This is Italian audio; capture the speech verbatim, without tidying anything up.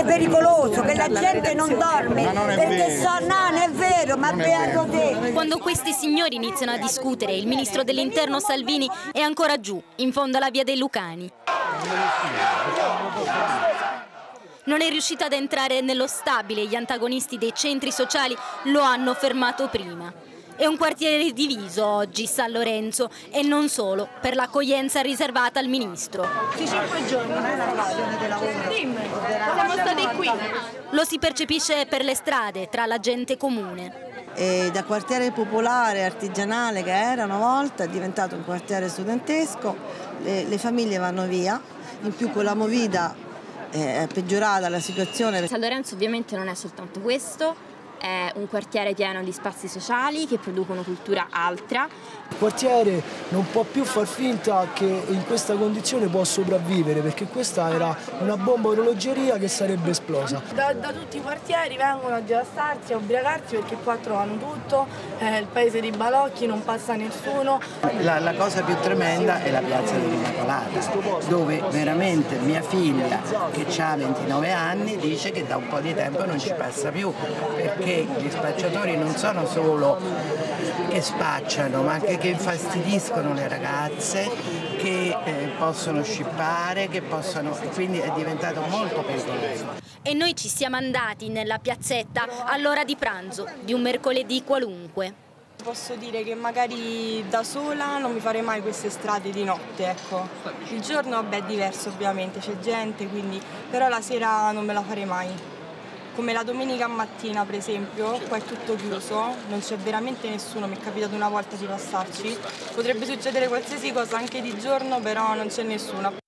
è pericoloso, che la gente non dorme, perché so, no, non è vero, ma beato te. Quando questi signori iniziano a discutere, il ministro dell'Interno Salvini è ancora giù, in fondo alla via dei Lucani. Non è riuscito ad entrare nello stabile, gli antagonisti dei centri sociali lo hanno fermato prima. È un quartiere diviso oggi, San Lorenzo, e non solo, per l'accoglienza riservata al ministro. Sì, cinque giorni, non è una ragione della lavoro. Siamo stati qui. Lo si percepisce per le strade, tra la gente comune. E da quartiere popolare, artigianale che era una volta, è diventato un quartiere studentesco, le, le famiglie vanno via, in più con la Movida è peggiorata la situazione. San Lorenzo ovviamente non è soltanto questo, è un quartiere pieno di spazi sociali che producono cultura altra. Il quartiere non può più far finta che in questa condizione può sopravvivere, perché questa era una bomba orologeria che sarebbe esplosa. Da, da tutti i quartieri vengono a devastarsi, a ubriacarsi, perché qua trovano tutto, eh, il paese dei balocchi, non passa nessuno. La, la cosa più tremenda è la piazza dell'Immacolata, dove veramente mia figlia, che ha ventinove anni, dice che da un po' di tempo non ci passa più, perché gli spacciatori non sono solo che spacciano, ma anche che infastidiscono le ragazze, che eh, possono scippare, che possono, quindi è diventato molto pericoloso. E noi ci siamo andati nella piazzetta all'ora di pranzo di un mercoledì qualunque. Posso dire che magari da sola non mi farei mai queste strade di notte, ecco. Il giorno vabbè, è diverso ovviamente, c'è gente, quindi, però la sera non me la farei mai. Come la domenica mattina per esempio, qua è tutto chiuso, non c'è veramente nessuno, mi è capitato una volta di passarci. Potrebbe succedere qualsiasi cosa anche di giorno, però non c'è nessuno.